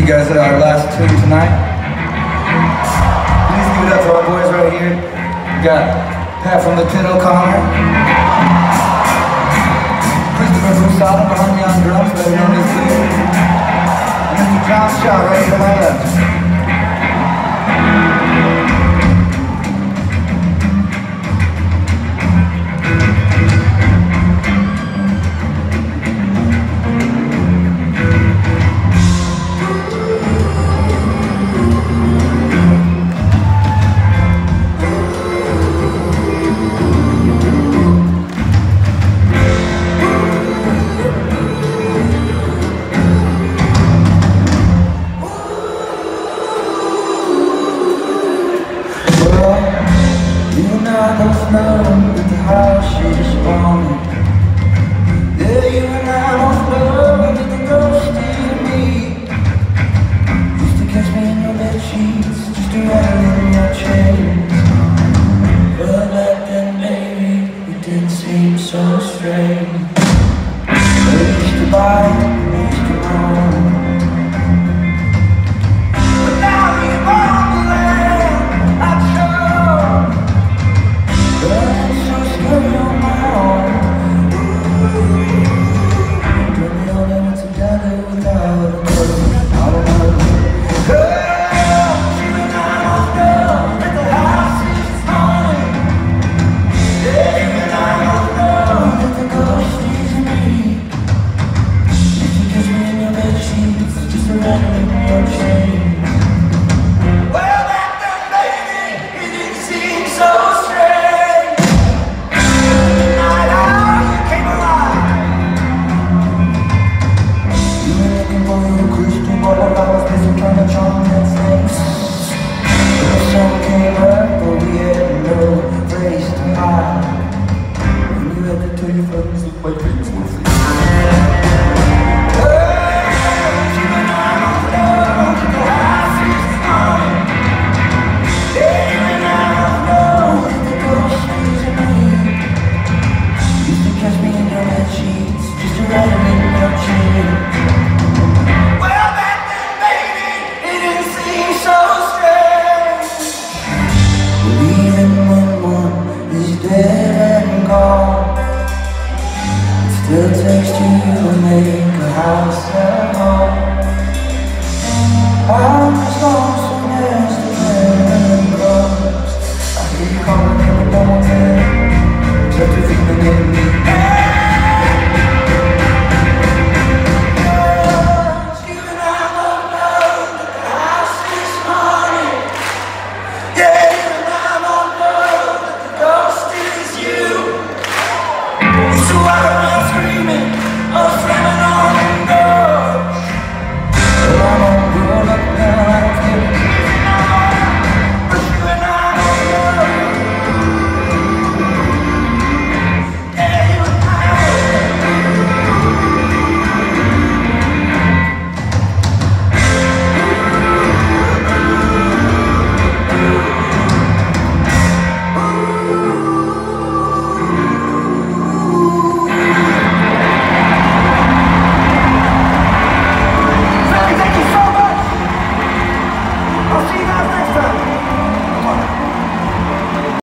you guys our last tune tonight. Please give it up for our boys right here. We got Pat from the Pit O'Connor, Christopher from Sodom behind me on drums, better known as Blue, and Mr. John Shaw right to my left. I both know that the house is haunted. Yeah, you and I both know that the ghost is me. Used to catch me in your bed sheets, just to rattle in your chains. But back then, baby, it didn't seem so strange. We used to buy, we used to roam. Tell your friends that my face was